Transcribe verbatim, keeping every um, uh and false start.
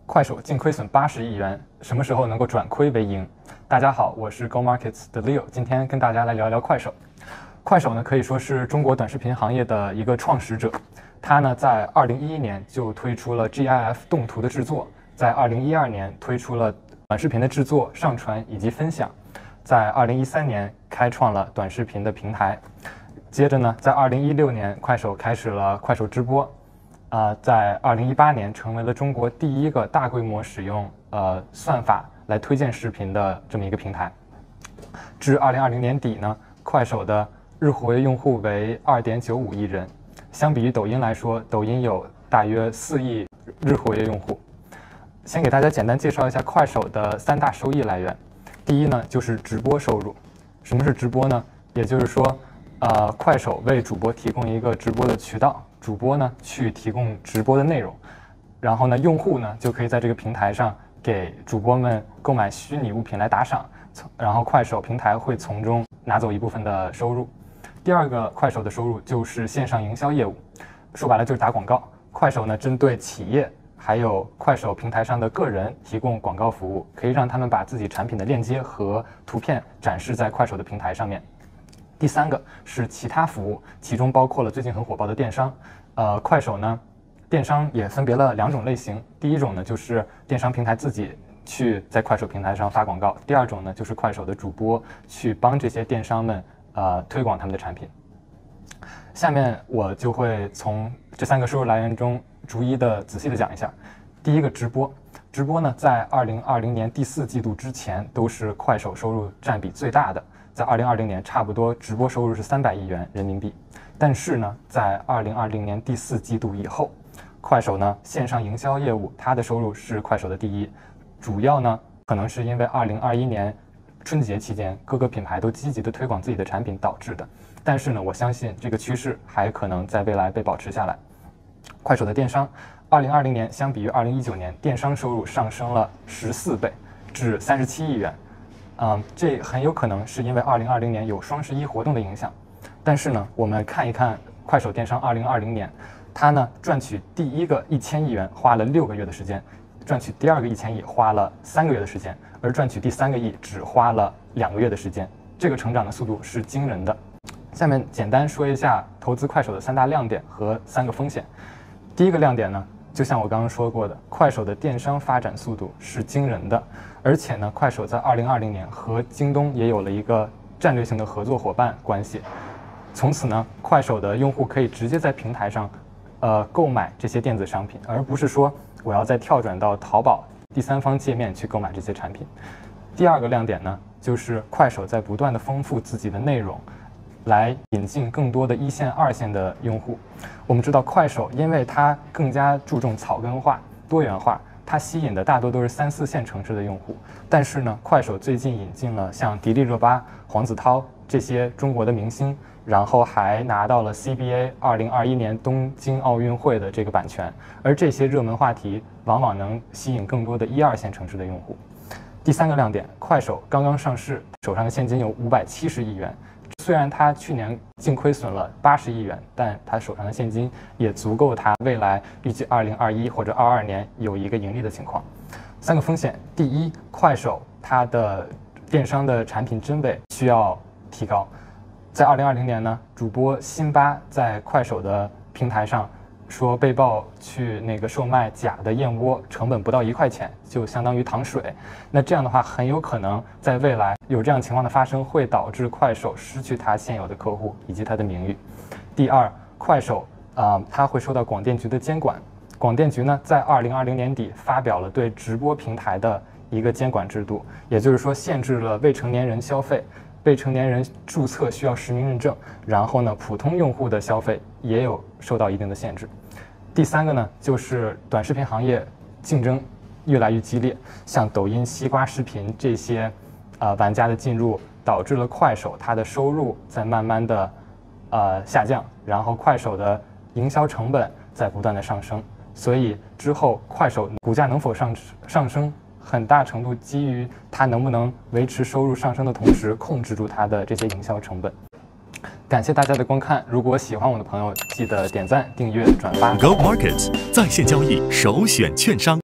快手净亏损八十亿元，什么时候能够转亏为盈？大家好，我是 Go Markets 的 Leo， 今天跟大家来聊聊快手。快手呢可以说是中国短视频行业的一个创始者，它呢在二零一一年就推出了 GIF 动图的制作，在二零一二年推出了短视频的制作、上传以及分享，在二零一三年开创了短视频的平台。接着呢，在二零一六年，快手开始了快手直播。啊、呃，在二零一八年成为了中国第一个大规模使用呃算法来推荐视频的这么一个平台。至二零二零年底呢，快手的日活跃用户为二点九五亿人，相比于抖音来说，抖音有大约四亿日活跃用户。先给大家简单介绍一下快手的三大收益来源。第一呢，就是直播收入。什么是直播呢？也就是说，呃，快手为主播提供一个直播的渠道。主播呢去提供直播的内容，然后呢用户呢就可以在这个平台上给主播们购买虚拟物品来打赏，然后快手平台会从中拿走一部分的收入。第二个快手的收入就是线上营销业务，说白了就是打广告。快手呢针对企业还有快手平台上的个人提供广告服务，可以让他们把自己产品的链接和图片展示在快手的平台上面。第三个是其他服务，其中包括了最近很火爆的电商。呃，快手呢，电商也分别了两种类型。第一种呢，就是电商平台自己去在快手平台上发广告；第二种呢，就是快手的主播去帮这些电商们呃推广他们的产品。下面我就会从这三个收入来源中逐一的仔细的讲一下。第一个，直播。直播呢，在二零二零年第四季度之前都是快手收入占比最大的。在二零二零年，差不多直播收入是三百亿元人民币。但是呢，在二零二零年第四季度以后，快手呢线上营销业务它的收入是快手的第一，主要呢可能是因为二零二一年春节期间各个品牌都积极的推广自己的产品导致的。但是呢，我相信这个趋势还可能在未来被保持下来。快手的电商，二零二零年相比于二零一九年，电商收入上升了十四倍，至三十七亿元。嗯，这很有可能是因为二零二零年有双十一活动的影响。但是呢，我们看一看快手电商二零二零年，它呢赚取第一个一千亿元花了六个月的时间，赚取第二个一千亿花了三个月的时间，而赚取第三个亿只花了两个月的时间，这个成长的速度是惊人的。下面简单说一下投资快手的三大亮点和三个风险。第一个亮点呢，就像我刚刚说过的，快手的电商发展速度是惊人的，而且呢，快手在二零二零年和京东也有了一个战略性的合作伙伴关系。从此呢，快手的用户可以直接在平台上，呃，购买这些电子商品，而不是说我要再跳转到淘宝第三方界面去购买这些产品。第二个亮点呢，就是快手在不断的丰富自己的内容，来引进更多的一线、二线的用户。我们知道，快手因为它更加注重草根化、多元化，它吸引的大多都是三四线城市的用户。但是呢，快手最近引进了像迪丽热巴、黄子韬这些中国的明星。然后还拿到了 C B A 二零二一年东京奥运会的这个版权，而这些热门话题往往能吸引更多的一二线城市的用户。第三个亮点，快手刚刚上市，手上的现金有五百七十亿元。虽然它去年净亏损了八十亿元，但它手上的现金也足够它未来预计二零二一或者二二年有一个盈利的情况。三个风险，第一，快手它的电商的产品真伪需要提高。在二零二零年呢，主播辛巴在快手的平台上说被曝去那个售卖假的燕窝，成本不到一块钱，就相当于糖水。那这样的话，很有可能在未来有这样情况的发生，会导致快手失去它现有的客户以及它的名誉。第二，快手啊、呃，它会受到广电局的监管。广电局呢，在二零二零年底发表了对直播平台的一个监管制度，也就是说，限制了未成年人消费。未成年人注册需要实名认证，然后呢，普通用户的消费也有受到一定的限制。第三个呢，就是短视频行业竞争越来越激烈，像抖音、西瓜视频这些呃玩家的进入，导致了快手它的收入在慢慢的呃下降，然后快手的营销成本在不断的上升，所以之后快手股价能否上上升？很大程度基于它能不能维持收入上升的同时，控制住它的这些营销成本。感谢大家的观看，如果喜欢我的朋友，记得点赞、订阅、转发。 Go Markets 在线交易首选券商。